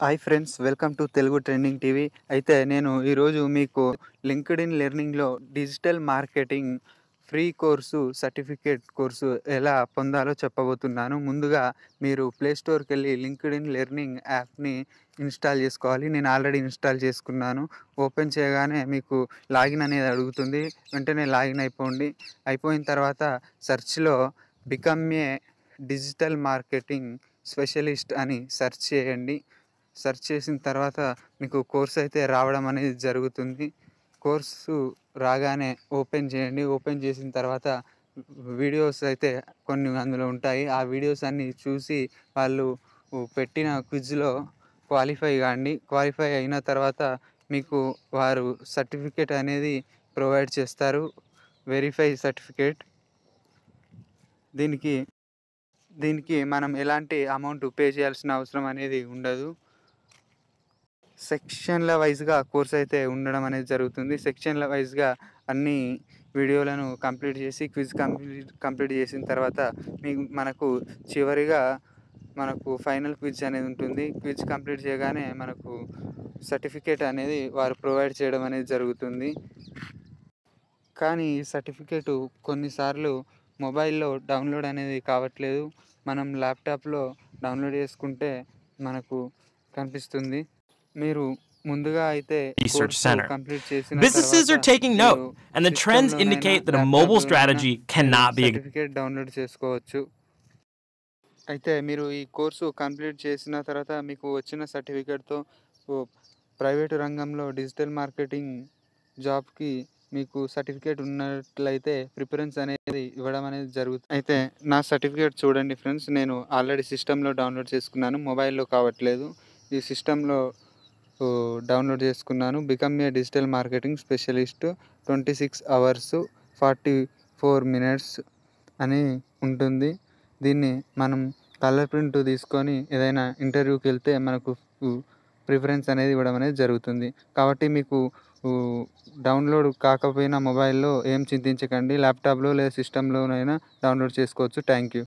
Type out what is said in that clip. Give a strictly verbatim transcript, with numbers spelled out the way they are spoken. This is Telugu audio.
Hi friends, welcome to Telugu trending TV. అయితే నేను ఈరోజు మీకు లింక్డ్ఇన్ లెర్నింగ్‌లో digital marketing free course, certificate course ఎలా పొందాలో చెప్పబోతున్నాను. ముందుగా మీరు ప్లే స్టోర్‌కెళ్ళి లింక్డ్ఇన్ లెర్నింగ్ యాప్‌ని ఇన్‌స్టాల్ చేసుకోవాలి. నేను ఆల్రెడీ ఇన్‌స్టాల్ చేసుకున్నాను. ఓపెన్ చేయగానే మీకు లాగిన్ అనేది అడుగుతుంది. వెంటనే లాగిన్ అయిపోండి. అయిపోయిన తర్వాత సెర్చ్‌లో become a digital marketing specialist అని సెర్చ్ చేయండి. సెర్చ్ చేసిన తర్వాత మీకు కోర్స్ అయితే రావడం అనేది జరుగుతుంది. కోర్సు రాగానే ఓపెన్ చేయండి. ఓపెన్ చేసిన తర్వాత వీడియోస్ అయితే కొన్ని అందులో ఉంటాయి. ఆ వీడియోస్ అన్నీ చూసి వాళ్ళు పెట్టిన క్విజ్‌లో క్వాలిఫై కాండి. క్వాలిఫై అయిన తర్వాత మీకు వారు సర్టిఫికేట్ అనేది ప్రొవైడ్ చేస్తారు. Verify certificate. దీనికి దీనికి మనం ఎలాంటి అమౌంట్ పే చేయాల్సిన అవసరం అనేది ఉండదు. సెక్షన్ల వైస్‌గా కోర్స్ అయితే ఉండడం అనేది జరుగుతుంది. సెక్షన్ల వైస్‌గా అన్ని వీడియోలను కంప్లీట్ చేసి క్విజ్ కంప్లీట్ కంప్లీట్ చేసిన తర్వాత మీకు మనకు చివరిగా మనకు ఫైనల్ క్విజ్ అనేది ఉంటుంది. క్విజ్ కంప్లీట్ చేయగానే మనకు సర్టిఫికేట్ అనేది వారు ప్రొవైడ్ చేయడం అనేది జరుగుతుంది. కానీ ఈ సర్టిఫికేటు కొన్నిసార్లు మొబైల్‌లో డౌన్లోడ్ అనేది కావట్లేదు. మనం ల్యాప్‌టాప్‌లో డౌన్లోడ్ చేసుకుంటే మనకు కనిపిస్తుంది. మీరు ముందుగా అయితే Research కోర్సు Center. కంప్లీట్ చేసిన Businesses తర్వాత are taking note, మీరు and the trends సిస్టమ్‌లోనైనా, indicate that a mobile ల్యాప్‌టాప్‌లోనైనా strategy మీరు cannot be ignored. Certificate download చేసుకోవచ్చు. అయితే మీరు ఈ కోర్సు కంప్లీట్ చేసిన తర్వాత మీకు వచ్చిన సర్టిఫికేట్‌తో ఓ ప్రైవేటు రంగంలో డిజిటల్ మార్కెటింగ్ జాబ్‌కి మీకు సర్టిఫికేట్ ఉన్నట్లయితే ప్రిఫరెన్స్ అనేది ఇవ్వడం అనేది జరుగుతుంది. అయితే నా సర్టిఫికేట్ చూడండి ఫ్రెండ్స్. నేను ఆల్రెడీ సిస్టమ్‌లో డౌన్లోడ్ చేసుకున్నాను. మొబైల్‌లో కావట్లేదు. ఈ సిస్టమ్‌లో ఓహ్, డౌన్లోడ్ చేసుకున్నాను. Become a digital marketing specialist twenty six hours forty four minutes అని ఉంటుంది. దీన్ని మనం కలర్ ప్రింట్ తీసుకొని ఏదైనా ఇంటర్వ్యూకి వెళ్తే మనకు ప్రిఫరెన్స్ అనేది ఇవ్వడం అనేది జరుగుతుంది. కాబట్టి మీకు డౌన్లోడ్ కాకపోయినా మొబైల్‌లో ఏం చింతించకండి. ల్యాప్‌టాప్‌లో లేదా సిస్టమ్‌లోనైనా డౌన్లోడ్ చేసుకోవచ్చు. Thank you.